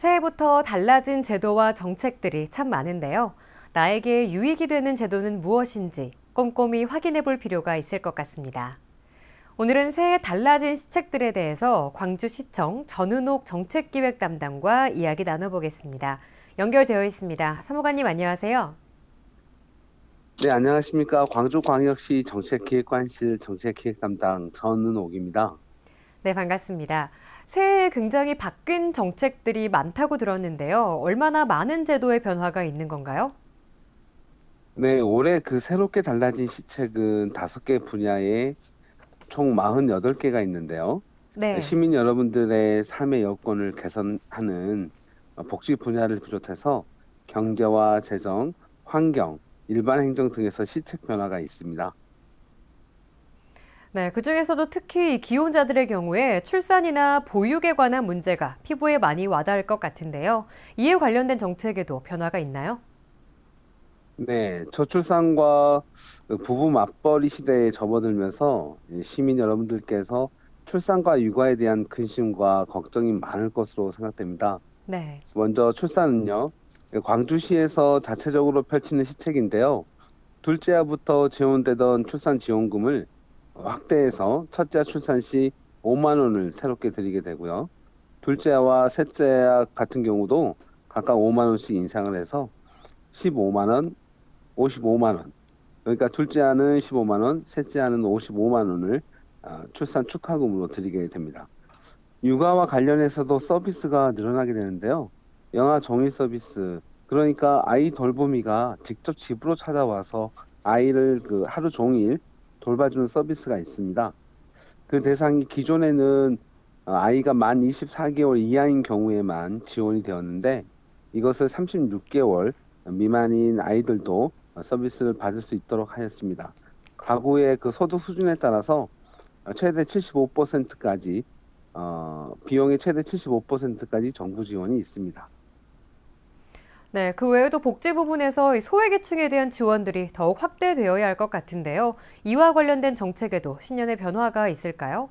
새해부터 달라진 제도와 정책들이 참 많은데요. 나에게 유익이 되는 제도는 무엇인지 꼼꼼히 확인해 볼 필요가 있을 것 같습니다. 오늘은 새해 달라진 시책들에 대해서 광주시청 전은옥 정책기획 담당과 이야기 나눠보겠습니다. 연결되어 있습니다. 사무관님 안녕하세요. 네, 안녕하십니까. 광주광역시 정책기획관실 정책기획 담당 전은옥입니다. 네, 반갑습니다. 새해에 굉장히 바뀐 정책들이 많다고 들었는데요. 얼마나 많은 제도의 변화가 있는 건가요? 네, 올해 그 새롭게 달라진 시책은 5개 분야에 총 48개가 있는데요. 네. 시민 여러분들의 삶의 여건을 개선하는 복지 분야를 비롯해서 경제와 재정, 환경, 일반 행정 등에서 시책 변화가 있습니다. 네, 그중에서도 특히 기혼자들의 경우에 출산이나 보육에 관한 문제가 피부에 많이 와닿을 것 같은데요. 이에 관련된 정책에도 변화가 있나요? 네, 저출산과 그 부부 맞벌이 시대에 접어들면서 시민 여러분들께서 출산과 육아에 대한 근심과 걱정이 많을 것으로 생각됩니다. 네. 먼저 출산은요, 광주시에서 자체적으로 펼치는 시책인데요. 둘째아부터 지원되던 출산 지원금을 확대해서 첫째아 출산 시 5만 원을 새롭게 드리게 되고요. 둘째아와 셋째아 같은 경우도 각각 5만 원씩 인상을 해서 15만 원, 55만 원. 그러니까 둘째아는 15만 원, 셋째아는 55만 원을 출산 축하금으로 드리게 됩니다. 육아와 관련해서도 서비스가 늘어나게 되는데요. 영아 정일 서비스, 그러니까 아이 돌보미가 직접 집으로 찾아와서 아이를 그 하루 종일 돌봐주는 서비스가 있습니다. 그 대상이 기존에는 아이가 만 24개월 이하인 경우에만 지원이 되었는데 이것을 36개월 미만인 아이들도 서비스를 받을 수 있도록 하였습니다. 가구의 그 소득 수준에 따라서 최대 75%까지 비용의 최대 75%까지 정부 지원이 있습니다. 네, 그 외에도 복지 부분에서 이 소외계층에 대한 지원들이 더욱 확대되어야 할 것 같은데요. 이와 관련된 정책에도 신년의 변화가 있을까요?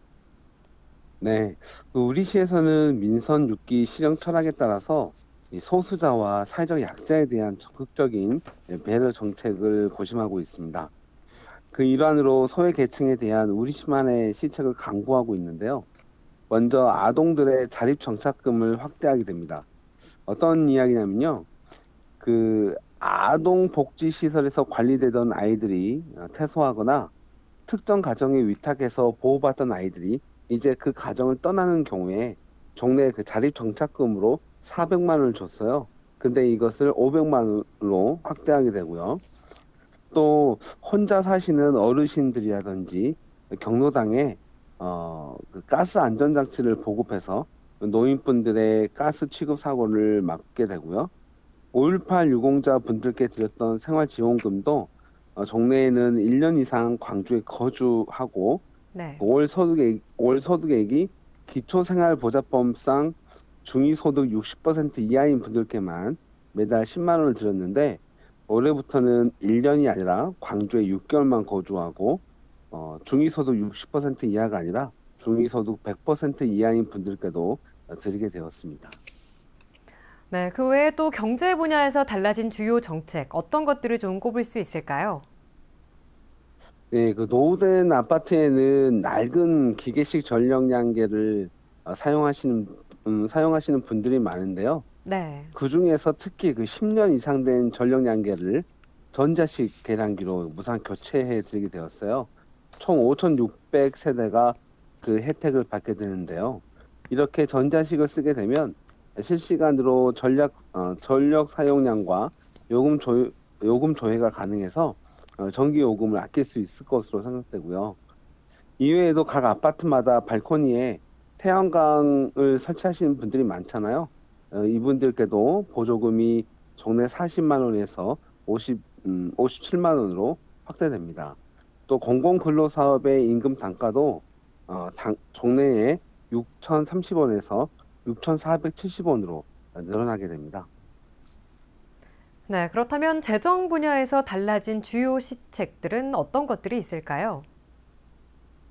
네, 그 우리 시에서는 민선 6기 실정 철학에 따라서 이 소수자와 사회적 약자에 대한 적극적인 배려 정책을 고심하고 있습니다. 그 일환으로 소외 계층에 대한 우리 시만의 시책을 강구하고 있는데요. 먼저 아동들의 자립 정착금을 확대하게 됩니다. 어떤 이야기냐면요. 그 아동 복지 시설에서 관리되던 아이들이 퇴소하거나 특정 가정에 위탁해서 보호받던 아이들이 이제 그 가정을 떠나는 경우에 종래 그 자립 정착금으로 400만 원을 줬어요. 근데 이것을 500만 원으로 확대하게 되고요. 또 혼자 사시는 어르신들이라든지 경로당에 그 가스 안전장치를 보급해서 노인분들의 가스 취급 사고를 막게 되고요. 5.18 유공자 분들께 드렸던 생활지원금도 종래에는 1년 이상 광주에 거주하고 네. 월 소득액이 기초생활보장법상 중위소득 60% 이하인 분들께만 매달 10만 원을 드렸는데 올해부터는 1년이 아니라 광주에 6개월만 거주하고 중위소득 60% 이하가 아니라 중위소득 100% 이하인 분들께도 드리게 되었습니다. 네, 그 외에 또 경제 분야에서 달라진 주요 정책, 어떤 것들을 좀 꼽을 수 있을까요? 네, 그 노후된 아파트에는 낡은 기계식 전력량계를 사용하시는 분들이 많은데요. 네. 그 중에서 특히 그 10년 이상 된 전력량계를 전자식 계량기로 무상 교체해 드리게 되었어요. 총 5,600세대가 그 혜택을 받게 되는데요. 이렇게 전자식을 쓰게 되면 실시간으로 전력 사용량과 요금 요금 조회가 가능해서 전기 요금을 아낄 수 있을 것으로 생각되고요. 이외에도 각 아파트마다 발코니에 태양광을 설치하시는 분들이 많잖아요. 이분들께도 보조금이 종래 40만 원에서 57만 원으로 확대됩니다. 또 공공근로사업의 임금 단가도 종래에 6,030원에서 6,470원으로 늘어나게 됩니다. 네, 그렇다면 재정 분야에서 달라진 주요 시책들은 어떤 것들이 있을까요?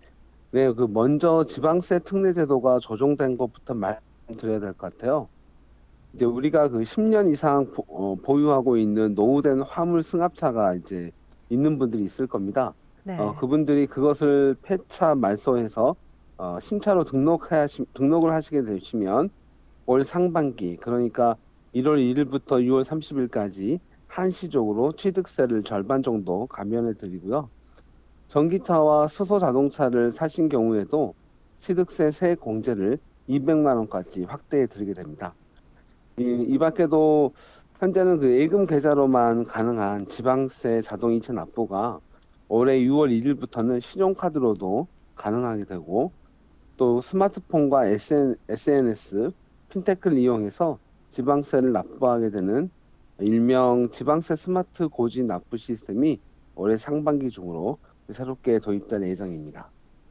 네, 그 먼저 지방세 특례 제도가 조정된 것부터 말씀드려야 될 것 같아요. 이제 우리가 그 10년 이상 보유하고 있는 노후된 화물 승합차가 이제 있는 분들이 있을 겁니다. 네. 그분들이 그것을 폐차 말소해서 신차로 등록을 하시게 되시면 올 상반기, 그러니까 1월 1일부터 6월 30일까지 한시적으로 취득세를 절반 정도 감면해 드리고요. 전기차와 수소 자동차를 사신 경우에도 취득세 세액 공제를 200만 원까지 확대해 드리게 됩니다. 이 밖에도 현재는 그 예금 계좌로만 가능한 지방세 자동 이체 납부가 올해 6월 1일부터는 신용카드로도 가능하게 되고, 또 스마트폰과 SNS, 핀테크를 이용해서 지방세를 납부하게 되는 일명 지방세 스마트 고지 납부 시스템이 올해 상반기 중으로 새롭게 도입될 예정입니다.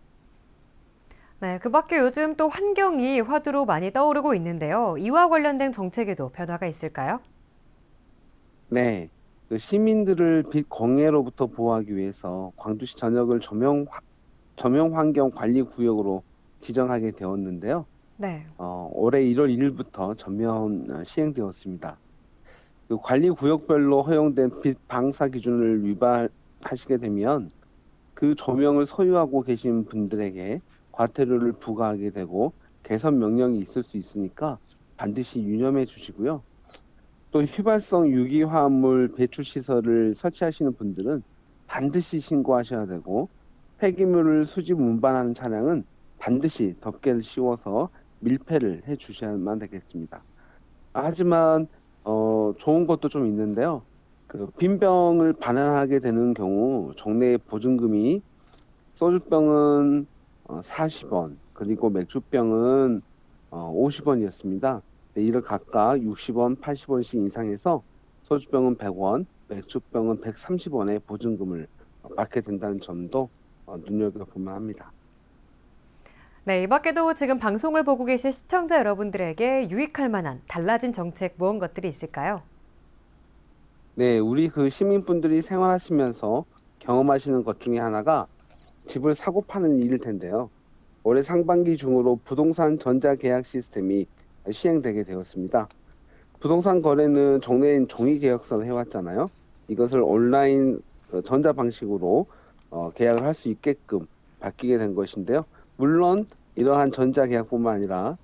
네, 그 밖에 요즘 또 환경이 화두로 많이 떠오르고 있는데요. 이와 관련된 정책에도 변화가 있을까요? 네, 그 시민들을 빛 공해로부터 보호하기 위해서 광주시 전역을 조명 환경 관리 구역으로 지정하게 되었는데요. 네. 올해 1월 1일부터 전면 시행되었습니다. 그 관리 구역별로 허용된 빛 방사 기준을 위반하시게 되면 그 조명을 소유하고 계신 분들에게 과태료를 부과하게 되고 개선 명령이 있을 수 있으니까 반드시 유념해 주시고요. 또 휘발성 유기화합물 배출 시설을 설치하시는 분들은 반드시 신고하셔야 되고, 폐기물을 수집 운반하는 차량은 반드시 덮개를 씌워서 밀폐를 해 주셔야만 되겠습니다. 하지만 좋은 것도 좀 있는데요. 그 빈병을 반환하게 되는 경우 정례 보증금이 소주병은 40원, 그리고 맥주병은 50원이었습니다. 이를 각각 60원, 80원씩 인상해서 소주병은 100원, 맥주병은 130원의 보증금을 받게 된다는 점도 눈여겨보면 합니다. 네, 이 밖에도 지금 방송을 보고 계신 시청자 여러분들에게 유익할 만한 달라진 정책 무언 것들이 있을까요? 네, 우리 그 시민분들이 생활하시면서 경험하시는 것 중에 하나가 집을 사고 파는 일일 텐데요. 올해 상반기 중으로 부동산 전자계약 시스템이 시행되게 되었습니다. 부동산 거래는 정례인 종이계약서를 해왔잖아요. 이것을 온라인 전자 방식으로 계약을 할 수 있게끔 바뀌게 된 것인데요. 물론 이러한 전자계약뿐만 아니라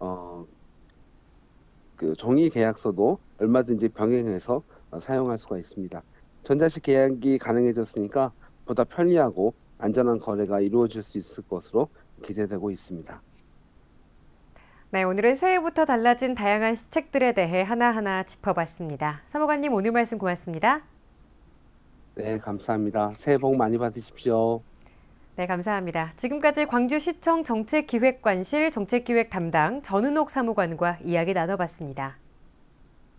그 종이계약서도 얼마든지 병행해서 사용할 수가 있습니다. 전자식 계약이 가능해졌으니까 보다 편리하고 안전한 거래가 이루어질 수 있을 것으로 기대되고 있습니다. 네, 오늘은 새해부터 달라진 다양한 시책들에 대해 하나하나 짚어봤습니다. 사무관님, 오늘 말씀 고맙습니다. 네, 감사합니다. 새해 복 많이 받으십시오. 네, 감사합니다. 지금까지 광주시청 정책기획관실 정책기획 담당 전은옥 사무관과 이야기 나눠봤습니다.